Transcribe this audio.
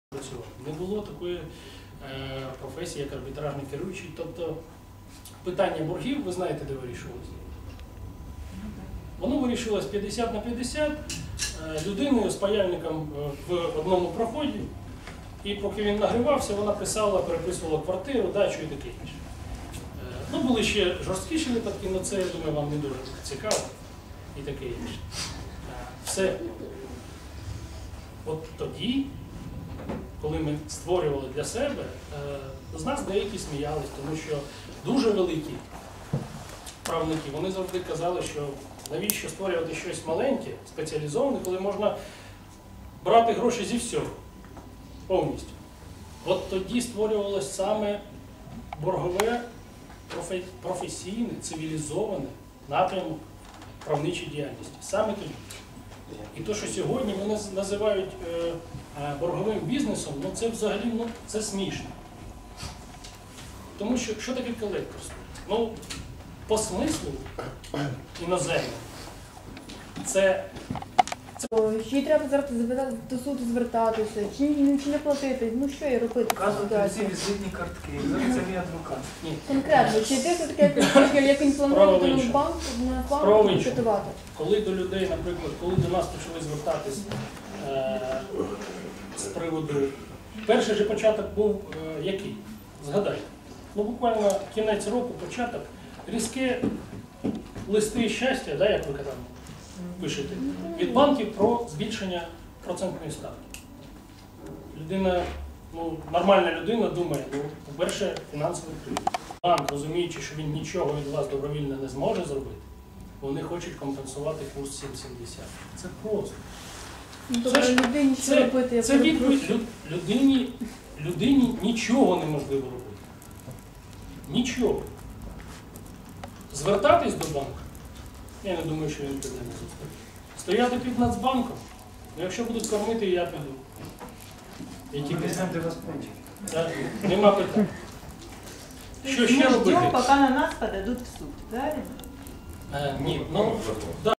Не було такої професії, як арбітражний керуючий. Тобто питання боргів, ви знаєте, де вирішувалося? Воно вирішилось 50 на 50 людиною з паяльником в одному проході. І поки він нагрівався, вона писала, переписувала квартиру, дачу і таке інше. Ну, були ще жорсткіші випадки, але це, я думаю, вам не дуже цікаво і таке інше. Все. От тоді, коли ми створювали для себе, з нас деякі сміялись, тому що дуже великі правники, вони завжди казали, що навіщо створювати щось маленьке, спеціалізоване, коли можна брати гроші зі всього, повністю. От тоді створювалося саме боргове, професійне, цивілізоване напрямок правничої діяльності. Саме тоді. І те, що сьогодні вони називають борговим бізнесом, ну це взагалі це смішно. Тому що таке колекторство? Ну, по смислу іноземному, це... Чи треба зараз до суду звертатися, чи не платити, ну що і робити? Показувати всі візитні картки, це мій адвокат. Ні. Конкретно, чи йти все-таки, як він планує на банк кредитувати? Коли до людей, наприклад, коли до нас почали звертатись з приводу, перший же початок був який? Згадайте. Ну, буквально кінець року, початок, різке листи щастя, да, як ви там пишете, від банків про збільшення процентної ставки. Людина, ну, нормальна людина думає, ну, по-перше, фінансовий кредит. Банк, розуміючи, що він нічого від вас добровільно не зможе зробити, вони хочуть компенсувати курс 7,70. Це просто. Це відповідь людині нічого неможливо робити. Нічого. Звертатись до банку, я не думаю, що він піде на зустріч. Стояти під Нацбанком, ну, якщо будуть кормити, я піду. Ми вас помічимо. Нема питань. Що ще робити? Поки на нас подадуть в суд, правильно? Ні, ну, да.